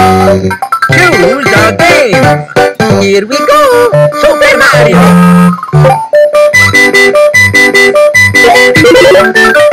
Choose a game. Here we go. Super Mario.